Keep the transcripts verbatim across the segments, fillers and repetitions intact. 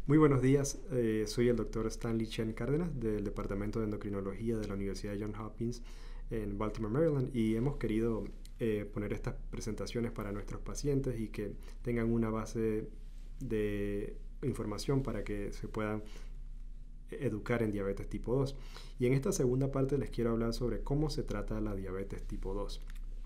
Muy buenos días, eh, soy el doctor Stanley Chen Cárdenas del Departamento de Endocrinología de la Universidad Johns Hopkins en Baltimore, Maryland, y hemos querido eh, poner estas presentaciones para nuestros pacientes y que tengan una base de información para que se puedan educar en diabetes tipo dos. Y en esta segunda parte les quiero hablar sobre cómo se trata la diabetes tipo dos.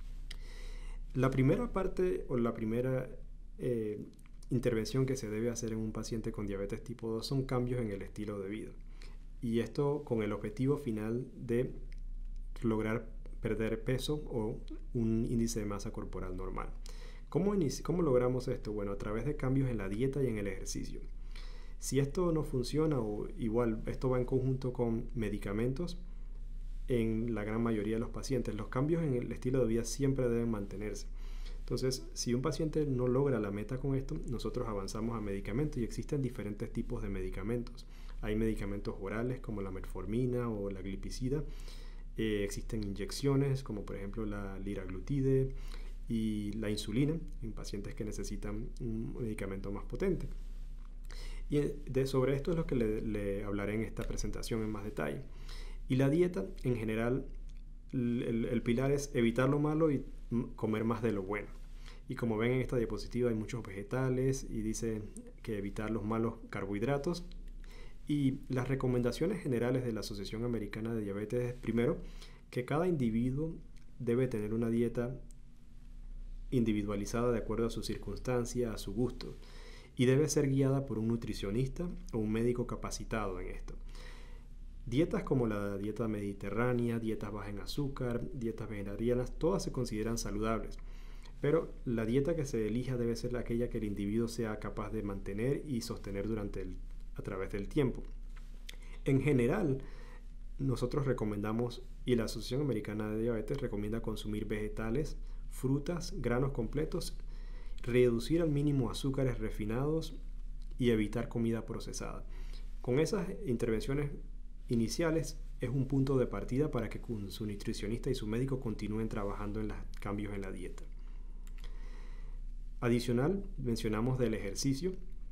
La primera parte o la primera eh, intervención que se debe hacer en un paciente con diabetes tipo dos son cambios en el estilo de vida. Y esto con el objetivo final de lograr perder peso o un índice de masa corporal normal. ¿Cómo, ¿Cómo logramos esto? Bueno, a través de cambios en la dieta y en el ejercicio. Si esto no funciona, o igual esto va en conjunto con medicamentos, en la gran mayoría de los pacientes, los cambios en el estilo de vida siempre deben mantenerse. Entonces, si un paciente no logra la meta con esto, nosotros avanzamos a medicamentos y existen diferentes tipos de medicamentos. Hay medicamentos orales como la metformina o la glipizida. Eh, existen inyecciones como por ejemplo la liraglutide y la insulina en pacientes que necesitan un medicamento más potente. Y de, sobre esto es lo que le, le hablaré en esta presentación en más detalle. Y la dieta, en general, el, el pilar es evitar lo malo y comer más de lo bueno. Y como ven en esta diapositiva hay muchos vegetales y dice que evitar los malos carbohidratos. Y las recomendaciones generales de la Asociación Americana de Diabetes es, primero, que cada individuo debe tener una dieta individualizada de acuerdo a su circunstancia, a su gusto, y debe ser guiada por un nutricionista o un médico capacitado en esto. Dietas como la dieta mediterránea, dietas bajas en azúcar, dietas vegetarianas, todas se consideran saludables. Pero la dieta que se elija debe ser aquella que el individuo sea capaz de mantener y sostener durante el, a través del tiempo. En general, nosotros recomendamos, y la Asociación Americana de Diabetes recomienda consumir vegetales, frutas, granos completos, reducir al mínimo azúcares refinados y evitar comida procesada. Con esas intervenciones iniciales es un punto de partida para que su nutricionista y su médico continúen trabajando en los cambios en la dieta. Adicional, mencionamos del ejercicio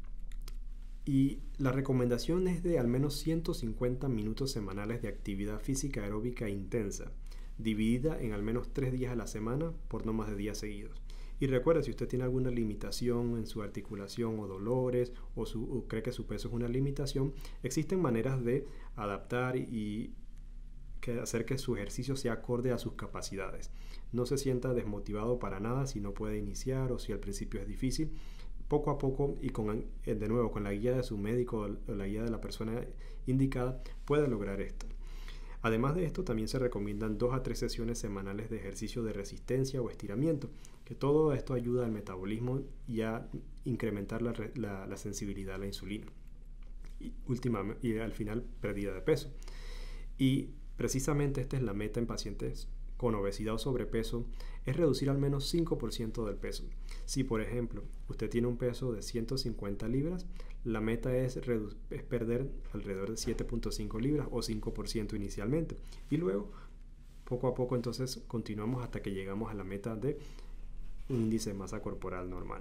y la recomendación es de al menos ciento cincuenta minutos semanales de actividad física aeróbica intensa, dividida en al menos tres días a la semana por no más de días seguidos. Y recuerde, si usted tiene alguna limitación en su articulación o dolores o, su, o cree que su peso es una limitación, existen maneras de adaptar y que hacer que su ejercicio sea acorde a sus capacidades. No se sienta desmotivado para nada si no puede iniciar o si al principio es difícil. Poco a poco y con, de nuevo con la guía de su médico o la guía de la persona indicada puede lograr esto. Además de esto, también se recomiendan dos a tres sesiones semanales de ejercicio de resistencia o estiramiento, que todo esto ayuda al metabolismo y a incrementar la, la, la sensibilidad a la insulina. Y, última, y al final, pérdida de peso. Y precisamente esta es la meta en pacientes con obesidad o sobrepeso, es reducir al menos cinco por ciento del peso. Si, por ejemplo, usted tiene un peso de ciento cincuenta libras, la meta es, es perder alrededor de siete punto cinco libras o cinco por ciento inicialmente. Y luego, poco a poco, entonces, continuamos hasta que llegamos a la meta de un índice de masa corporal normal.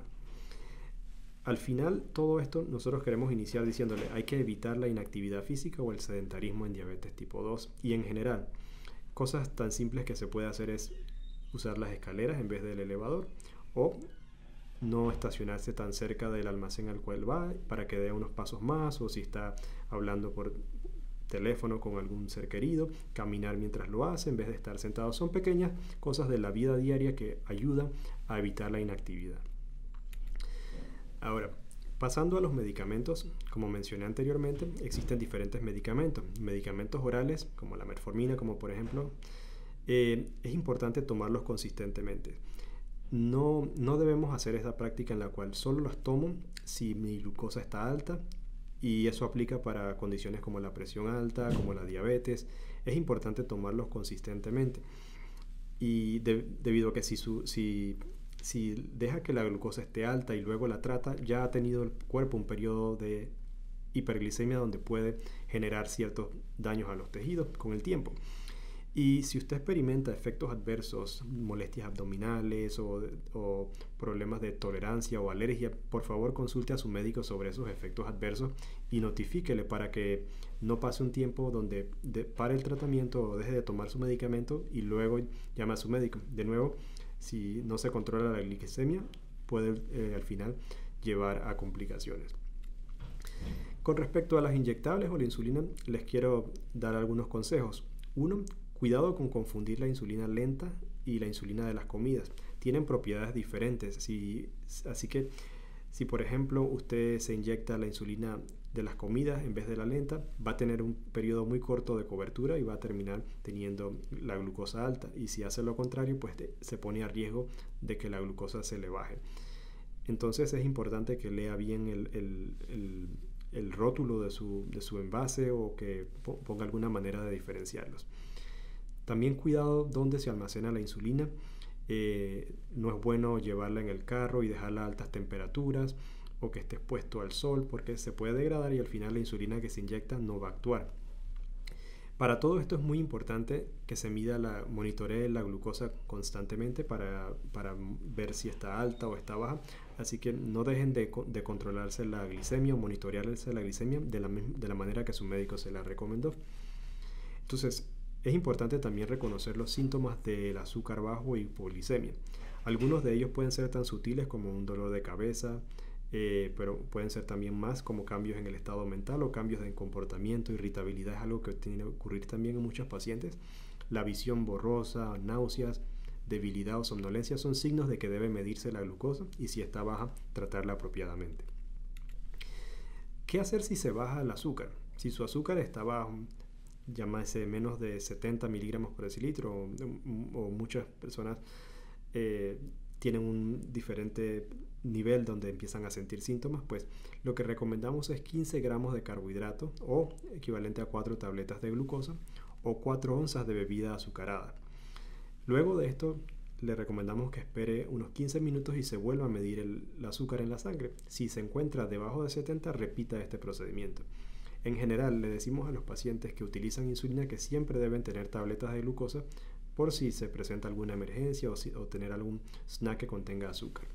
Al final, todo esto nosotros queremos iniciar diciéndole hay que evitar la inactividad física o el sedentarismo en diabetes tipo dos. Y en general, cosas tan simples que se puede hacer es usar las escaleras en vez del elevador o no estacionarse tan cerca del almacén al cual va para que dé unos pasos más, o si está hablando por teléfono con algún ser querido, caminar mientras lo hace en vez de estar sentado. Son pequeñas cosas de la vida diaria que ayudan a evitar la inactividad. Ahora, pasando a los medicamentos, como mencioné anteriormente, existen diferentes medicamentos. Medicamentos orales, como la metformina, como por ejemplo, eh, es importante tomarlos consistentemente. No, no debemos hacer esta práctica en la cual solo los tomo si mi glucosa está alta, y eso aplica para condiciones como la presión alta, como la diabetes. Es importante tomarlos consistentemente. Y de, debido a que si, su, si Si deja que la glucosa esté alta y luego la trata, ya ha tenido el cuerpo un periodo de hiperglicemia donde puede generar ciertos daños a los tejidos con el tiempo. Y si usted experimenta efectos adversos, molestias abdominales o, o problemas de tolerancia o alergia, por favor consulte a su médico sobre esos efectos adversos y notifíquele para que no pase un tiempo donde de, pare el tratamiento o deje de tomar su medicamento y luego llame a su médico. De nuevo, si no se controla la glicemia, puede eh, al final llevar a complicaciones. Con respecto a las inyectables o la insulina, les quiero dar algunos consejos. Uno, cuidado con confundir la insulina lenta y la insulina de las comidas. Tienen propiedades diferentes, si, así que si por ejemplo usted se inyecta la insulina de las comidas en vez de la lenta, va a tener un periodo muy corto de cobertura y va a terminar teniendo la glucosa alta. Y si hace lo contrario, pues te, se pone a riesgo de que la glucosa se le baje. Entonces es importante que lea bien el, el, el, el rótulo de su, de su envase o que ponga alguna manera de diferenciarlos. También cuidado dónde se almacena la insulina. Eh, no es bueno llevarla en el carro y dejarla a altas temperaturas o que esté expuesto al sol porque se puede degradar y al final la insulina que se inyecta no va a actuar. Para todo esto es muy importante que se mida, la, monitoree la glucosa constantemente para, para ver si está alta o está baja. Así que no dejen de, de controlarse la glicemia o monitorearse la glicemia de la, de la manera que su médico se la recomendó. Entonces, es importante también reconocer los síntomas del azúcar bajo y hipoglicemia. Algunos de ellos pueden ser tan sutiles como un dolor de cabeza, eh, pero pueden ser también más como cambios en el estado mental o cambios de comportamiento. Irritabilidad es algo que tiene que ocurrir también en muchos pacientes. La visión borrosa, náuseas, debilidad o somnolencia son signos de que debe medirse la glucosa y si está baja, tratarla apropiadamente. ¿Qué hacer si se baja el azúcar? Si su azúcar está bajo, llámese menos de setenta miligramos por decilitro o, o muchas personas eh, tienen un diferente nivel donde empiezan a sentir síntomas, pues lo que recomendamos es quince gramos de carbohidrato o equivalente a cuatro tabletas de glucosa o cuatro onzas de bebida azucarada. Luego de esto le recomendamos que espere unos quince minutos y se vuelva a medir el, el azúcar en la sangre. Si se encuentra debajo de setenta, repita este procedimiento. En general, le decimos a los pacientes que utilizan insulina que siempre deben tener tabletas de glucosa por si se presenta alguna emergencia o, si, o tener algún snack que contenga azúcar.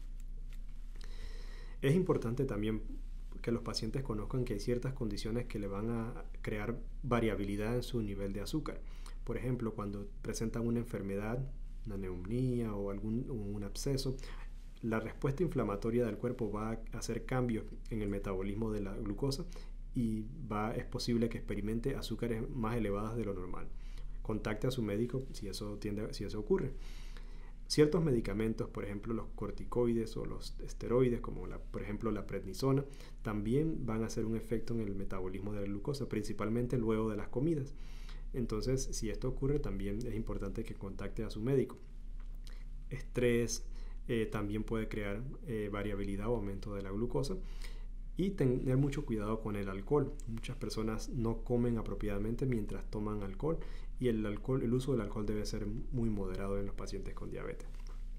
Es importante también que los pacientes conozcan que hay ciertas condiciones que le van a crear variabilidad en su nivel de azúcar. Por ejemplo, cuando presentan una enfermedad, una neumonía o algún un absceso, la respuesta inflamatoria del cuerpo va a hacer cambios en el metabolismo de la glucosa y va, es posible que experimente azúcares más elevadas de lo normal. Contacte a su médico si eso, tiende, si eso ocurre. Ciertos medicamentos, por ejemplo los corticoides o los esteroides, como la, por ejemplo la prednisona, también van a hacer un efecto en el metabolismo de la glucosa, principalmente luego de las comidas. Entonces, si esto ocurre, también es importante que contacte a su médico. Estrés eh, también puede crear eh, variabilidad o aumento de la glucosa. Y tener mucho cuidado con el alcohol. Muchas personas no comen apropiadamente mientras toman alcohol y el, alcohol, el uso del alcohol debe ser muy moderado en los pacientes con diabetes.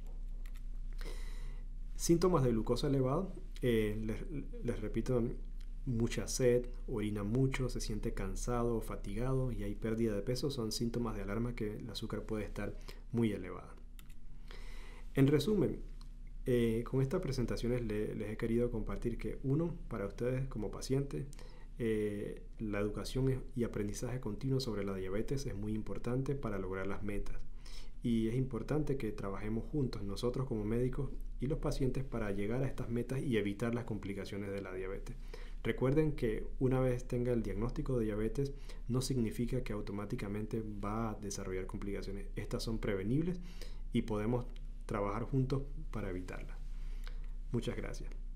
Síntomas de glucosa elevada. Eh, les, les repito, mucha sed, orina mucho, se siente cansado o fatigado y hay pérdida de peso. Son síntomas de alarma que el azúcar puede estar muy elevada. En resumen, Eh, con estas presentaciones le, les he querido compartir que uno, para ustedes como pacientes, eh, la educación y aprendizaje continuo sobre la diabetes es muy importante para lograr las metas y es importante que trabajemos juntos nosotros como médicos y los pacientes para llegar a estas metas y evitar las complicaciones de la diabetes. Recuerden que una vez tenga el diagnóstico de diabetes no significa que automáticamente va a desarrollar complicaciones. Estas son prevenibles y podemos trabajar juntos para evitarla. Muchas gracias.